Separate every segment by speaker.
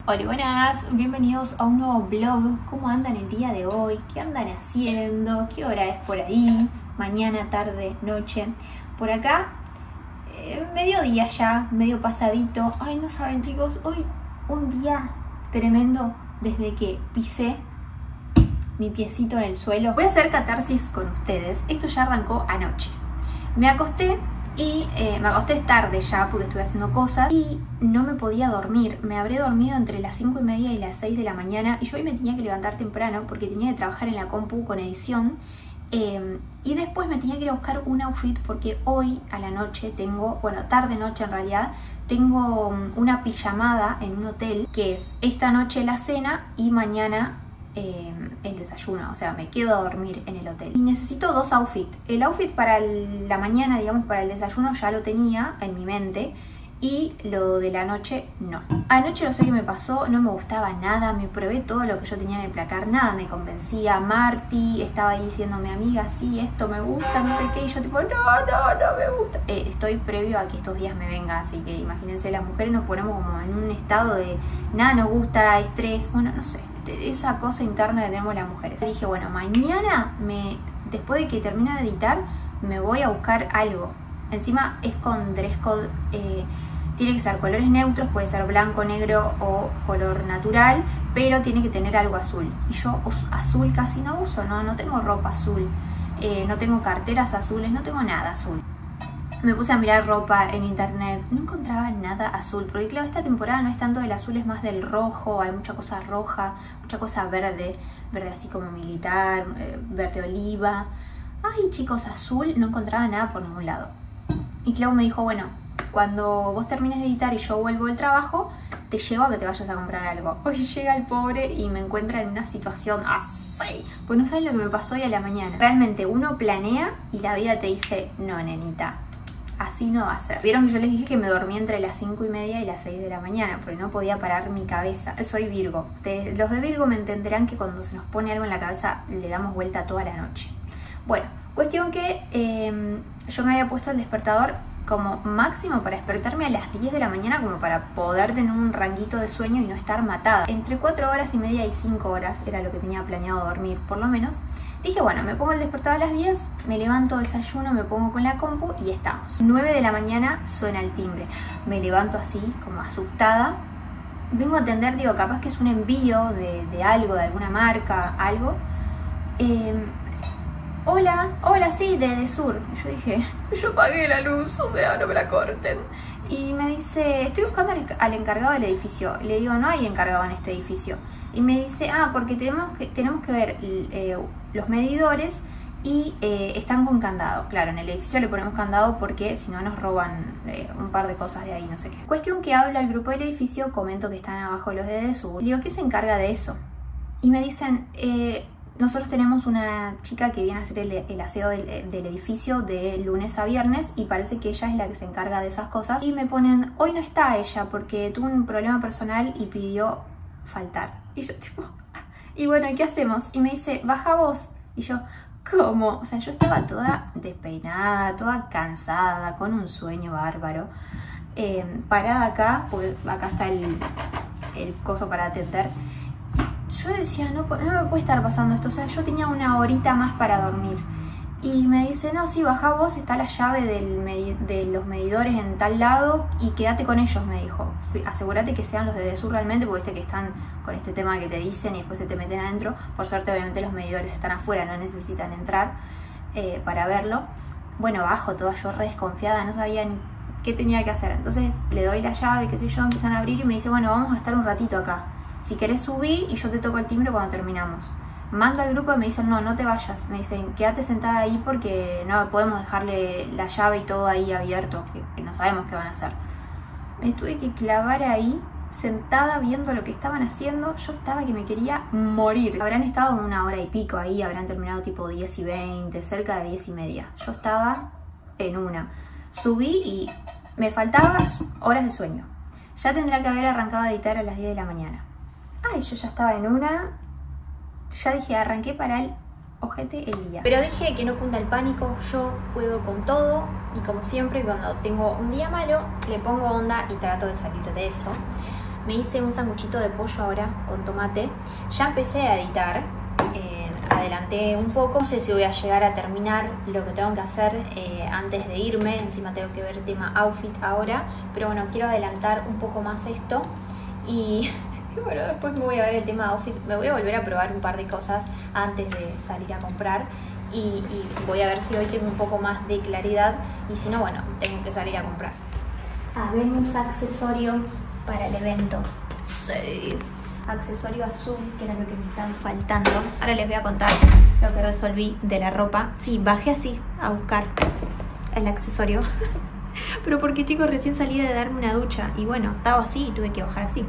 Speaker 1: Hola, buenas, bienvenidos a un nuevo vlog. ¿Cómo andan el día de hoy? ¿Qué andan haciendo? ¿Qué hora es por ahí? Mañana, tarde, noche. Por acá, mediodía ya, medio pasadito. Ay, no saben, chicos, hoy un día tremendo desde que pisé mi piecito en el suelo. Voy a hacer catarsis con ustedes. Esto ya arrancó anoche. Me acosté y me acosté tarde ya porque estuve haciendo cosas y no me podía dormir. Me habré dormido entre las 5:30 y las 6 de la mañana y yo hoy me tenía que levantar temprano porque tenía que trabajar en la compu con edición y después me tenía que ir a buscar un outfit porque hoy a la noche tengo, bueno, tarde noche en realidad, tengo una pijamada en un hotel que es esta noche la cena y mañana el desayuno, o sea, me quedo a dormir en el hotel. Y necesito dos outfits. El outfit para la mañana, digamos, para el desayuno ya lo tenía en mi mente y lo de la noche no. Anoche no sé qué me pasó, no me gustaba nada, me probé todo lo que yo tenía en el placar, nada me convencía. Marty estaba ahí diciéndome, amiga, sí, esto me gusta, no sé qué, y yo tipo, no me gusta. Estoy previo a que estos días me vengan, así que imagínense, las mujeres nos ponemos como en un estado de nada nos gusta, estrés, bueno, no sé. Esa cosa interna que tenemos las mujeres. Dije, bueno, mañana, después de que termine de editar, me voy a buscar algo. Encima es con dress code, tiene que ser colores neutros, puede ser blanco, negro o color natural, pero tiene que tener algo azul. Y yo azul casi no uso, no tengo ropa azul, no tengo carteras azules, no tengo nada azul. Me puse a mirar ropa en internet, no encontraba nada azul, porque claro, esta temporada no es tanto del azul, es más del rojo, hay mucha cosa roja, mucha cosa verde, verde así como militar, verde oliva. Ay, chicos, azul no encontraba nada por ningún lado. Y Clau me dijo, bueno, cuando vos termines de editar y yo vuelvo del trabajo, te llevo a que te vayas a comprar algo. Hoy llega el pobre y me encuentra en una situación así, pues no sabes lo que me pasó hoy a la mañana. Realmente uno planea y la vida te dice, no, nenita, así no va a ser. Vieron que yo les dije que me dormí entre las 5:30 y las 6 de la mañana porque no podía parar mi cabeza. Soy Virgo. Los de Virgo me entenderán que cuando se nos pone algo en la cabeza le damos vuelta toda la noche. Bueno, cuestión que yo me había puesto el despertador como máximo para despertarme a las 10 de la mañana como para poder tener un ranguito de sueño y no estar matada. Entre 4 horas y media y 5 horas era lo que tenía planeado dormir, por lo menos. Dije, bueno, me pongo el despertador a las 10, me levanto, desayuno, me pongo con la compu y estamos. 9 de la mañana suena el timbre. Me levanto así, como asustada. Vengo a atender, digo, capaz que es un envío de algo, de alguna marca, algo. Hola, sí, de Sur. Yo dije, yo pagué la luz, o sea, no me la corten. Y me dice, estoy buscando al encargado del edificio. Le digo, no hay encargado en este edificio. Y me dice, porque tenemos que ver los medidores y están con candado. Claro, en el edificio le ponemos candado porque si no nos roban un par de cosas de ahí, no sé qué. Cuestión que hablo al grupo del edificio, comento que están abajo los de Desur. Le digo, ¿qué se encarga de eso? Y me dicen, nosotros tenemos una chica que viene a hacer el aseo del edificio de lunes a viernes y parece que ella es la que se encarga de esas cosas. Y me ponen, hoy no está ella porque tuvo un problema personal y pidió faltar. Y yo tipo, y bueno, ¿y qué hacemos? Y me dice, baja vos. Y yo, ¿cómo? O sea, yo estaba toda despeinada, toda cansada, con un sueño bárbaro, parada acá, porque acá está el coso para atender. Yo decía, no me puede estar pasando esto, o sea, yo tenía una horita más para dormir. Y me dice, no, sí, baja vos, está la llave de los medidores en tal lado y quédate con ellos, me dijo. Asegúrate que sean los de Desur realmente, porque viste que están con este tema que te dicen y después se te meten adentro. Por suerte, obviamente, los medidores están afuera, no necesitan entrar para verlo. Bueno, bajo toda yo re desconfiada, no sabía ni qué tenía que hacer. Entonces le doy la llave, qué sé yo, empiezan a abrir y me dice, bueno, vamos a estar un ratito acá. Si querés subí y yo te toco el timbre cuando terminamos. Mando al grupo y me dicen, no te vayas. Me dicen, quédate sentada ahí porque no podemos dejarle la llave y todo ahí abierto, que no sabemos qué van a hacer. Me tuve que clavar ahí, sentada viendo lo que estaban haciendo. Yo estaba que me quería morir. Habrán estado 1 hora y pico ahí, habrán terminado tipo 10:20, cerca de 10:30. Yo estaba en una. Subí y me faltaban horas de sueño. Ya tendrá que haber arrancado a editar a las 10 de la mañana. Ay, yo ya estaba en una. Ya dije, arranqué para el ojete el día. Pero dije que no cunda el pánico, yo puedo con todo. Y como siempre, cuando tengo un día malo, le pongo onda y trato de salir de eso. Me hice un sanguchito de pollo ahora con tomate. Ya empecé a editar, adelanté un poco. No sé si voy a llegar a terminar lo que tengo que hacer antes de irme. Encima tengo que ver tema outfit ahora. Pero bueno, quiero adelantar un poco más esto. Y bueno, después me voy a ver el tema outfit. Me voy a volver a probar un par de cosas antes de salir a comprar. Y voy a ver si hoy tengo un poco más de claridad. Y si no, bueno, tengo que salir a comprar. Habemos accesorio para el evento. Sí. Accesorio azul, que era lo que me estaba faltando. Ahora les voy a contar lo que resolví de la ropa. Sí, bajé así a buscar el accesorio. Pero porque, chicos, recién salí de darme una ducha. Y bueno, estaba así y tuve que bajar así.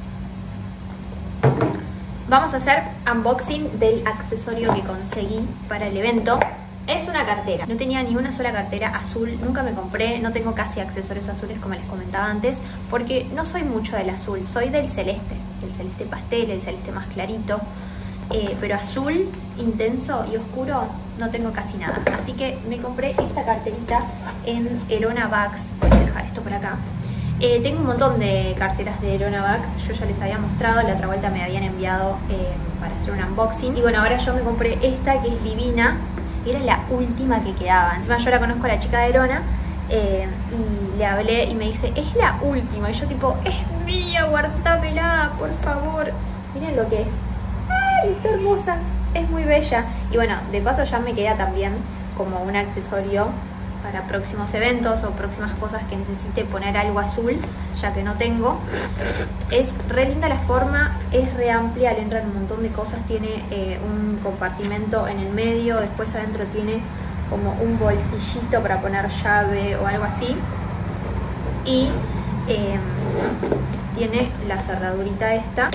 Speaker 1: Vamos a hacer unboxing del accesorio que conseguí para el evento. Es una cartera. No tenía ni una sola cartera azul. Nunca me compré. No tengo casi accesorios azules como les comentaba antes. Porque no soy mucho del azul. Soy del celeste. El celeste pastel, el celeste más clarito. Pero azul intenso y oscuro no tengo casi nada. Así que me compré esta carterita en Ellona Bags. Voy a dejar esto por acá. Tengo un montón de carteras de Ellona Bags. Yo ya les había mostrado. La otra vuelta me habían enviado para hacer un unboxing. Y bueno, ahora yo me compré esta que es divina. Era la última que quedaba. Encima yo la conozco a la chica de Ellona y le hablé y me dice, es la última. Y yo tipo, es mía, guardámela, por favor. Miren lo que es. ¡Ay, está hermosa! Es muy bella. Y bueno, de paso ya me queda también como un accesorio para próximos eventos o próximas cosas que necesite poner algo azul, ya que no tengo. Es re linda la forma, es re amplia, le entran un montón de cosas. Tiene un compartimento en el medio, después adentro tiene como un bolsillito para poner llave o algo así. Y tiene la cerradurita esta.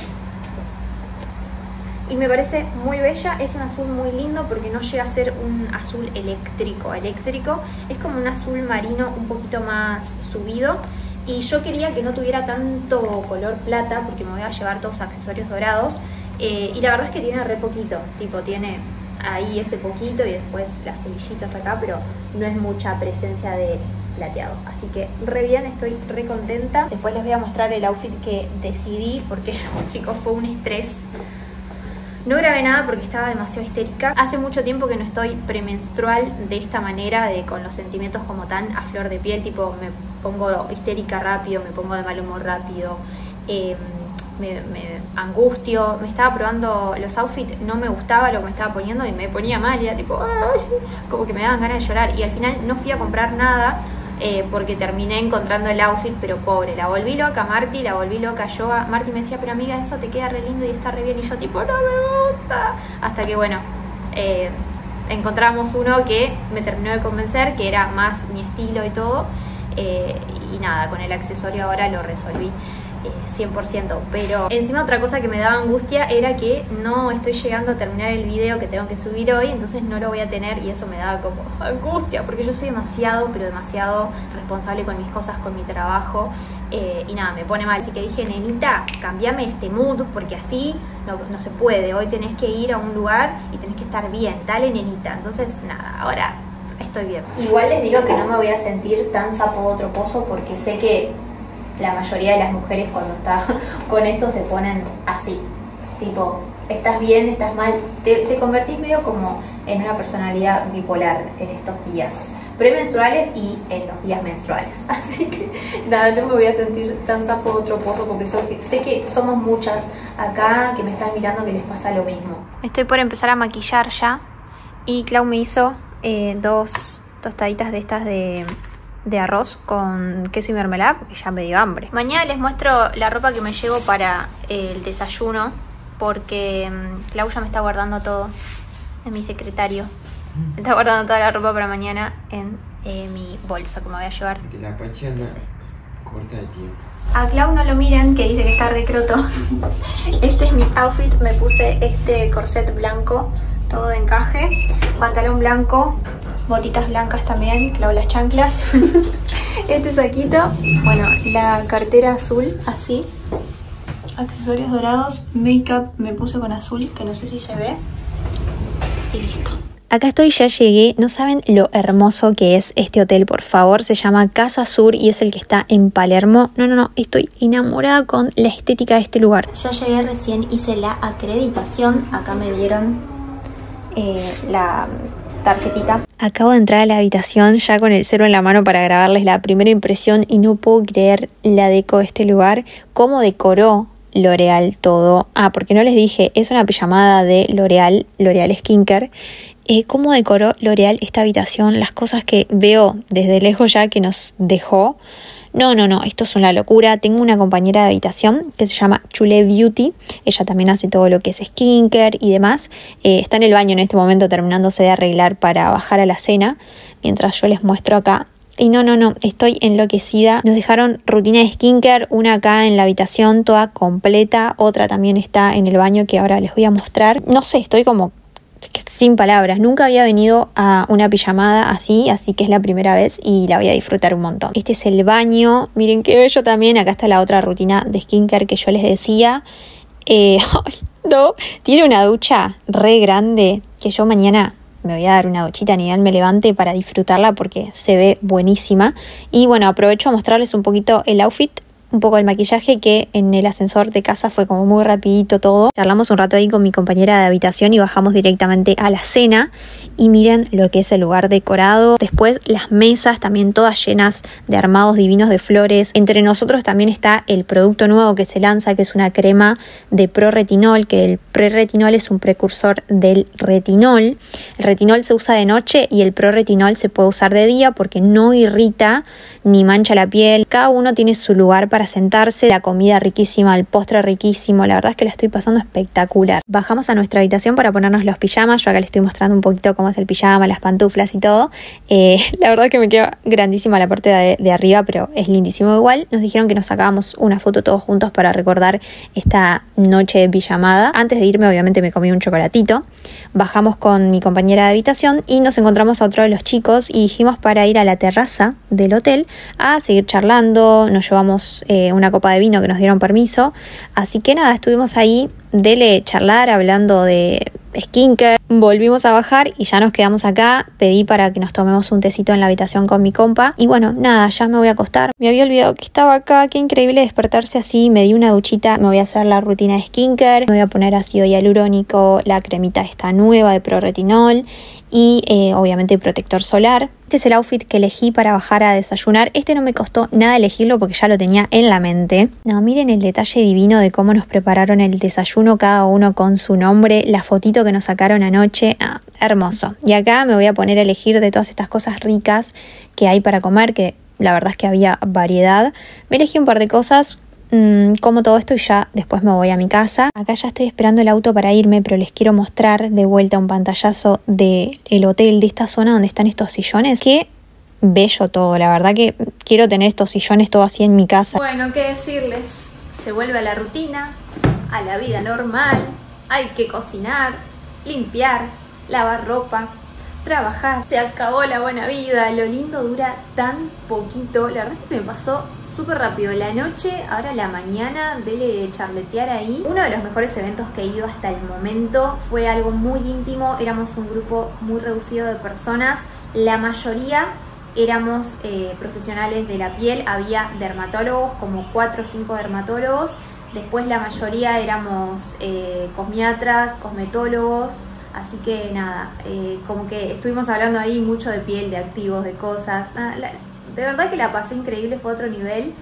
Speaker 1: Y me parece muy bella, es un azul muy lindo porque no llega a ser un azul eléctrico. Es como un azul marino un poquito más subido. Y yo quería que no tuviera tanto color plata porque me voy a llevar todos accesorios dorados. Y la verdad es que tiene re poquito, tipo tiene ahí ese poquito y después las cerillitas acá, pero no es mucha presencia de plateado. Así que re bien, estoy re contenta. Después les voy a mostrar el outfit que decidí porque, chicos, fue un estrés. No grabé nada porque estaba demasiado histérica. Hace mucho tiempo que no estoy premenstrual de esta manera, con los sentimientos como tan a flor de piel. Tipo, me pongo histérica rápido, me pongo de mal humor rápido, me angustio. Me estaba probando los outfits, no me gustaba lo que me estaba poniendo y me ponía mal. Era tipo, ¡ay! Como que me daban ganas de llorar. Y al final no fui a comprar nada porque terminé encontrando el outfit, pero pobre. La volví loca Marti, la volví loca yo. Marti me decía, pero amiga, eso te queda re lindo y está re bien. Y yo tipo, no me gusta. Hasta que bueno, encontramos uno que me terminó de convencer, que era más mi estilo y todo. Y nada, con el accesorio ahora lo resolví 100%. Pero encima otra cosa que me daba angustia era que no estoy llegando a terminar el video que tengo que subir hoy, entonces no lo voy a tener y eso me daba como angustia porque yo soy demasiado, pero demasiado responsable con mis cosas, con mi trabajo. Y nada, me pone mal. Así que dije, nenita, cambiame este mood porque así no se puede. Hoy tenés que ir a un lugar y tenés que estar bien. Dale, nenita. Entonces nada, ahora estoy bien. Igual les digo que no me voy a sentir tan sapo de otro pozo porque sé que la mayoría de las mujeres cuando está con esto se ponen así. Tipo, estás bien, estás mal. Te convertís medio como en una personalidad bipolar en estos días premenstruales y en los días menstruales. Así que nada, no me voy a sentir tan sapo de otro pozo porque sé que somos muchas acá que me están mirando que les pasa lo mismo. Estoy por empezar a maquillar ya y Clau me hizo 2 tostaditas de estas de arroz con queso y mermelada porque ya me dio hambre. Mañana les muestro la ropa que me llevo para el desayuno porque Clau ya me está guardando todo en mi secretario. Me está guardando toda la ropa para mañana en mi bolsa que me voy a llevar.
Speaker 2: Porque la Pachi anda corta de tiempo.
Speaker 1: A Clau no lo miren, que dice que está recroto. Este es mi outfit, me puse este corset blanco, todo de encaje, pantalón blanco, botitas blancas también, Clau las chanclas. Este saquito, bueno, la cartera azul, así. Accesorios dorados, make-up me puse con azul, que no sé si se ve. Y listo. Acá estoy, ya llegué. No saben lo hermoso que es este hotel, por favor. Se llama Casa Sur y es el que está en Palermo. No, estoy enamorada con la estética de este lugar. Ya llegué recién, hice la acreditación. Acá me dieron la tarjetita. Acabo de entrar a la habitación ya con el celu en la mano para grabarles la primera impresión y no puedo creer la deco de este lugar. Cómo decoró L'Oreal todo. Porque no les dije, es una pijamada de L'Oreal Skincare. Cómo decoró L'Oreal esta habitación, las cosas que veo desde lejos ya que nos dejó. No, esto es una locura. Tengo una compañera de habitación que se llama Chule Beauty. Ella también hace todo lo que es skincare y demás. Está en el baño en este momento terminándose de arreglar para bajar a la cena, mientras yo les muestro acá. Y no, estoy enloquecida. Nos dejaron rutina de skincare, una acá en la habitación toda completa, otra también está en el baño que ahora les voy a mostrar. No sé, estoy como sin palabras. Nunca había venido a una pijamada así que es la primera vez y la voy a disfrutar un montón. Este es el baño, miren qué bello también. Acá está la otra rutina de skincare que yo les decía. Tiene una ducha re grande que yo mañana me voy a dar una duchita ni bien me levante para disfrutarla porque se ve buenísima. Y bueno, aprovecho a mostrarles un poquito el outfit, un poco el maquillaje, que en el ascensor de casa fue como muy rapidito todo. Charlamos un rato ahí con mi compañera de habitación y bajamos directamente a la cena. Y miren lo que es el lugar decorado. Después las mesas también todas llenas de armados divinos de flores. Entre nosotros también está el producto nuevo que se lanza, que es una crema de pro-retinol, que el pre-retinol es un precursor del retinol. El retinol se usa de noche y el pro-retinol se puede usar de día porque no irrita ni mancha la piel. Cada uno tiene su lugar para sentarse. La comida riquísima, el postre riquísimo. La verdad es que la estoy pasando espectacular. Bajamos a nuestra habitación para ponernos los pijamas. Yo acá les estoy mostrando un poquito cómo es el pijama, las pantuflas y todo. La verdad que me queda grandísima la parte de arriba, pero es lindísimo igual. Nos dijeron que nos sacábamos una foto todos juntos para recordar esta noche de pijamada. Antes de irme obviamente me comí un chocolatito. Bajamos con mi compañera de habitación y nos encontramos a otro de los chicos y dijimos para ir a la terraza del hotel a seguir charlando. Nos llevamos una copa de vino que nos dieron permiso. Así que nada, estuvimos ahí charlar, hablando de skincare. Volvimos a bajar y ya nos quedamos acá. Pedí para que nos tomemos un tecito en la habitación con mi compa. Y bueno, nada, ya me voy a acostar. Me había olvidado que estaba acá. Qué increíble despertarse así. Me di una duchita. Me voy a hacer la rutina de skincare. Me voy a poner ácido hialurónico, la cremita esta nueva de pro-retinol y obviamente protector solar. Este es el outfit que elegí para bajar a desayunar. Este no me costó nada elegirlo porque ya lo tenía en la mente. No, miren el detalle divino de cómo nos prepararon el desayuno, cada uno con su nombre, la fotito que nos sacaron anoche. Hermoso. Y acá me voy a poner a elegir de todas estas cosas ricas que hay para comer, que la verdad es que había variedad. Me elegí un par de cosas. Como todo esto y ya después me voy a mi casa. Acá ya estoy esperando el auto para irme, pero les quiero mostrar de vuelta un pantallazo del hotel, de esta zona donde están estos sillones. Qué bello todo, la verdad que quiero tener estos sillones todo así en mi casa.
Speaker 3: Bueno, qué decirles, se vuelve a la rutina, a la vida normal. Hay que cocinar, limpiar, lavar ropa, trabajar. Se acabó la buena vida, lo lindo dura tan poquito. La verdad es que se me pasó súper rápido la noche, ahora la mañana de charletear ahí. Uno de los mejores eventos que he ido hasta el momento, fue algo muy íntimo, éramos un grupo muy reducido de personas, la mayoría éramos profesionales de la piel, había dermatólogos, como 4 o 5 dermatólogos, después la mayoría éramos cosmiatras, cosmetólogos. Así que nada, como que estuvimos hablando ahí mucho de piel, de activos, de cosas. De verdad que la pasé increíble, fue otro nivel.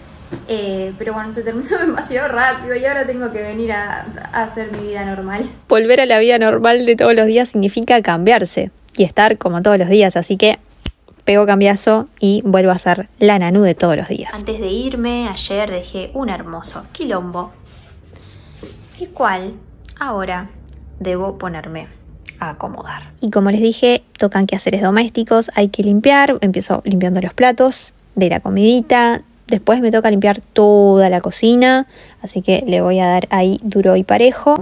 Speaker 3: Pero bueno, se terminó demasiado rápido y ahora tengo que venir a hacer mi vida normal.
Speaker 1: Volver a la vida normal de todos los días significa cambiarse y estar como todos los días. Así que pego cambiazo y vuelvo a ser la Nanú de todos los días. Antes de irme, ayer dejé un hermoso quilombo, el cual ahora debo ponerme a acomodar. Y como les dije, tocan quehaceres domésticos, hay que limpiar. Empiezo limpiando los platos de la comidita, después me toca limpiar toda la cocina, así que le voy a dar ahí duro y parejo.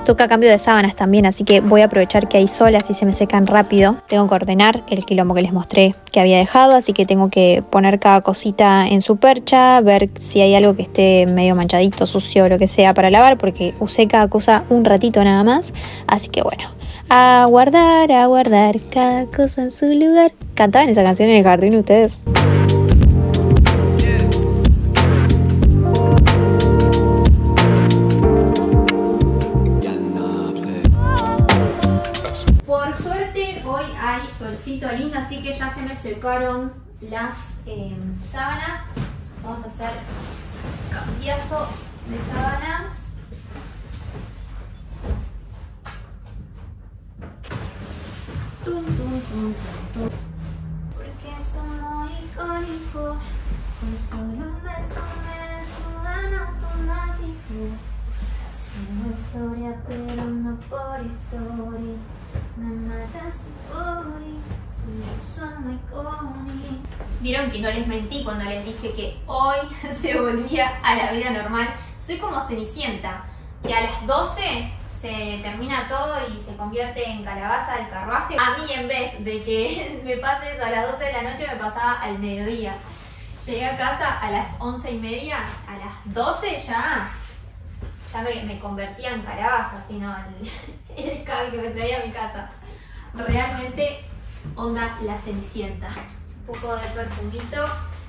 Speaker 3: Toca cambio de sábanas también, así que voy a aprovechar que hay sol, así se me secan rápido. Tengo que ordenar el quilombo que les mostré que había dejado, así que tengo que poner cada cosita en su percha, ver si hay algo que esté medio manchadito, sucio o lo que sea para lavar, porque usé cada cosa un ratito nada más. Así que bueno, a guardar cada cosa en su lugar. ¿Cantaban esa canción en el jardín ustedes? Por suerte hoy hay solcito lindo, así que ya se me secaron las sábanas. Vamos a hacer cambiazo de sábanas. Tum, tum, tum, tum, tum. Porque somos icónicos, pues solo un beso me desnudan automático. Hacemos historia, pero no por historia. Me matas por y yo soy icónico. Vieron que no les mentí cuando les dije que hoy se volvía a la vida normal. Soy como Cenicienta, que a las 12 se termina todo y se convierte en calabaza del carruaje. A mí, en vez de que me pase eso a las 12 de la noche, me pasaba al mediodía. Llegué a casa a las 11:30, a las 12 ya me convertía en calabaza, sino el escabe que me traía a mi casa. Realmente onda la Cenicienta. Un poco de perfumito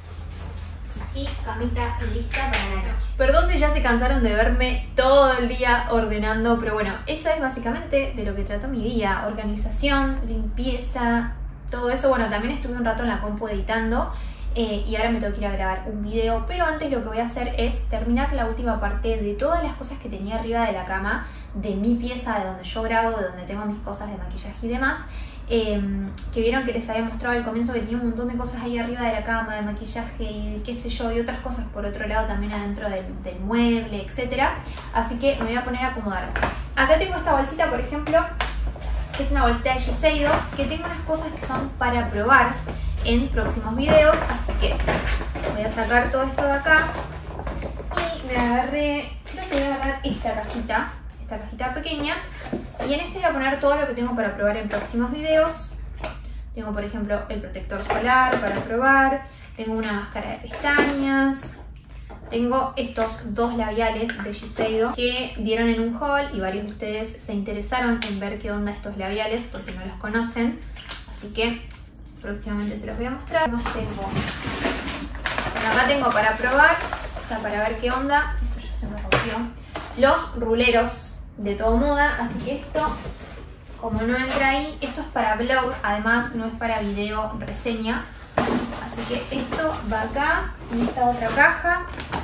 Speaker 3: y camita lista para la noche. Perdón si ya se cansaron de verme todo el día ordenando, pero bueno, eso es básicamente de lo que trató mi día. Organización, limpieza, todo eso. Bueno, también estuve un rato en la compu editando y ahora me tengo que ir a grabar un video, pero antes lo que voy a hacer es terminar la última parte de todas las cosas que tenía arriba de la cama, de mi pieza, de donde yo grabo, de donde tengo mis cosas de maquillaje y demás. Que vieron que les había mostrado al comienzo que tenía un montón de cosas ahí arriba de la cama, de maquillaje y qué sé yo, y otras cosas por otro lado también adentro del mueble, etcétera. Así que me voy a poner a acomodar. Acá tengo esta bolsita, por ejemplo, que es una bolsita de Shiseido, que tengo unas cosas que son para probar en próximos videos, así que voy a sacar todo esto de acá y me agarré, creo que voy a agarrar esta cajita pequeña, y en este voy a poner todo lo que tengo para probar en próximos videos. Tengo, por ejemplo, el protector solar para probar, tengo una máscara de pestañas, tengo estos dos labiales de Shiseido que dieron en un haul y varios de ustedes se interesaron en ver qué onda estos labiales porque no los conocen, así que próximamente se los voy a mostrar. ¿Qué más tengo? Bueno, acá tengo para probar, o sea, para ver qué onda. Esto ya se me rompió. Los ruleros de Todo Moda, así que esto, como no entra ahí, esto es para vlog, además no es para video reseña. Así que esto va acá, en esta otra caja.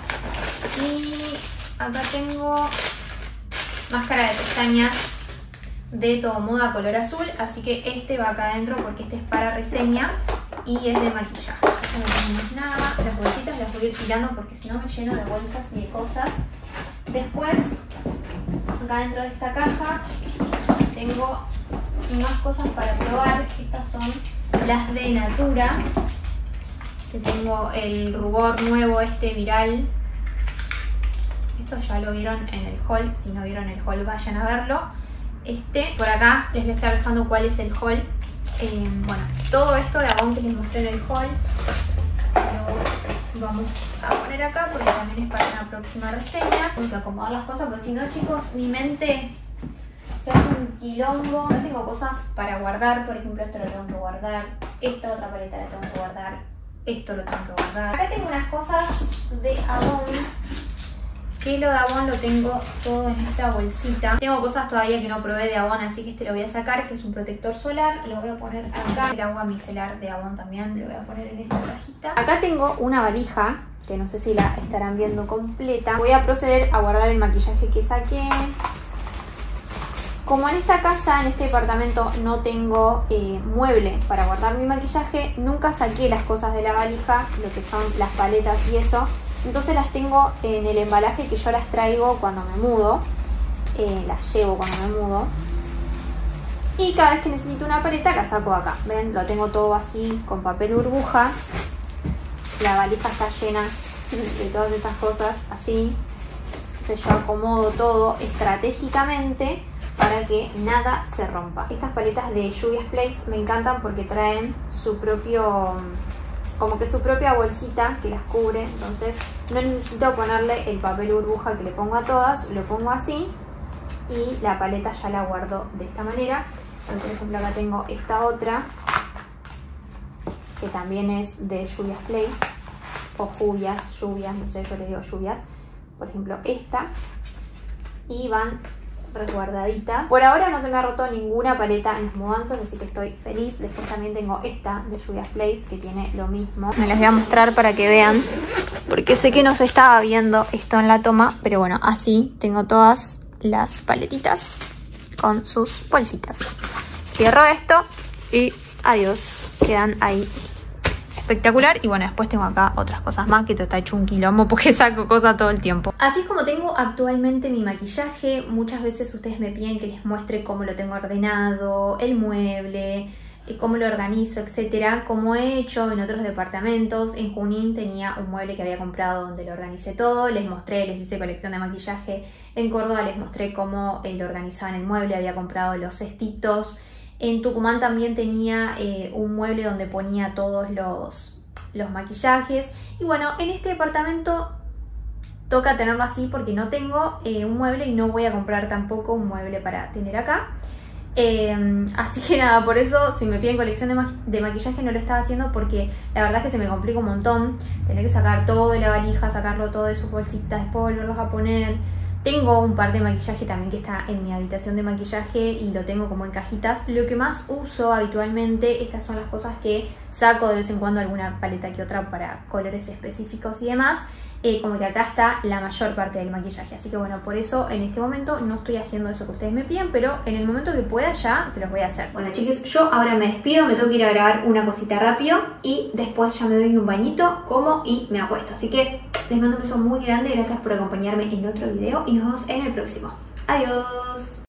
Speaker 3: Y acá tengo máscara de pestañas de Todo Moda color azul, así que este va acá adentro porque este es para reseña y es de maquillaje. Ya no tenemos nada, las bolsitas las voy a ir tirando porque si no me lleno de bolsas y de cosas. Después, acá dentro de esta caja tengo más cosas para probar. Estas son las de Natura, que tengo el rubor nuevo este viral. Esto ya lo vieron en el haul, si no vieron el haul vayan a verlo. Por acá les voy a estar dejando cuál es el haul. Bueno, todo esto de Avon que les mostré en el haul lo vamos a poner acá porque también es para una próxima reseña. Tengo que acomodar las cosas porque si no, chicos, mi mente se hace un quilombo. No tengo cosas para guardar, por ejemplo, esto lo tengo que guardar, esta otra paleta la tengo que guardar, esto lo tengo que guardar. Acá tengo unas cosas de Avon, que lo de Avon lo tengo todo en esta bolsita. Tengo cosas todavía que no probé de Avon, así que este lo voy a sacar, que es un protector solar. Lo voy a poner acá. El agua micelar de Avon también lo voy a poner en esta cajita. Acá tengo una valija, que no sé si la estarán viendo completa. Voy a proceder a guardar el maquillaje que saqué. Como en esta casa, en este departamento, no tengo mueble para guardar mi maquillaje, nunca saqué las cosas de la valija, lo que son las paletas y eso. Entonces las tengo en el embalaje que yo las traigo cuando me mudo. Las llevo cuando me mudo. Y cada vez que necesito una paleta la saco acá. ¿Ven? Lo tengo todo así con papel burbuja. La valija está llena de todas estas cosas así. Entonces yo acomodo todo estratégicamente para que nada se rompa. Estas paletas de Juvia's Place me encantan porque traen su propio, como que su propia bolsita que las cubre, entonces no necesito ponerle el papel burbuja que le pongo a todas, lo pongo así y la paleta ya la guardo de esta manera. Por ejemplo, acá tengo esta otra que también es de Juvia's Place o lluvias, no sé, yo le digo lluvias. Por ejemplo, esta, y van resguardaditas. Por ahora no se me ha roto ninguna paleta en las mudanzas, así que estoy feliz. Después también tengo esta de Juvia's Place que tiene lo mismo. Me las voy a mostrar para que vean, porque sé que no se estaba viendo esto en la toma, pero bueno, así tengo todas las paletitas con sus bolsitas. Cierro esto y adiós, quedan ahí. Espectacular. Y bueno, después tengo acá otras cosas más que te está hecho un quilombo porque saco cosas todo el tiempo. Así es como tengo actualmente mi maquillaje. Muchas veces ustedes me piden que les muestre cómo lo tengo ordenado, el mueble, cómo lo organizo, etcétera. Como he hecho en otros departamentos. En Junín tenía un mueble que había comprado donde lo organicé todo. Les mostré, les hice colección de maquillaje. En Córdoba les mostré cómo lo organizaba en el mueble. Había comprado los cestitos. En Tucumán también tenía un mueble donde ponía todos los maquillajes. Y bueno, en este departamento toca tenerlo así porque no tengo un mueble y no voy a comprar tampoco un mueble para tener acá. Así que nada, por eso si me piden colección de maquillaje no lo estaba haciendo porque la verdad es que se me complica un montón. Tener que sacar todo de la valija, sacarlo todo de sus bolsitas, después volverlos a poner. Tengo un par de maquillaje también que está en mi habitación de maquillaje y lo tengo como en cajitas. Lo que más uso habitualmente, estas son las cosas que saco de vez en cuando, alguna paleta que otra para colores específicos y demás. Como que acá está la mayor parte del maquillaje. Así que bueno, por eso en este momento no estoy haciendo eso que ustedes me piden, pero en el momento que pueda ya se los voy a hacer. Bueno chicos, yo ahora me despido, me tengo que ir a grabar una cosita rápido y después ya me doy un bañito, como y me acuesto. Así que les mando un beso muy grande, gracias por acompañarme en otro video y nos vemos en el próximo. Adiós.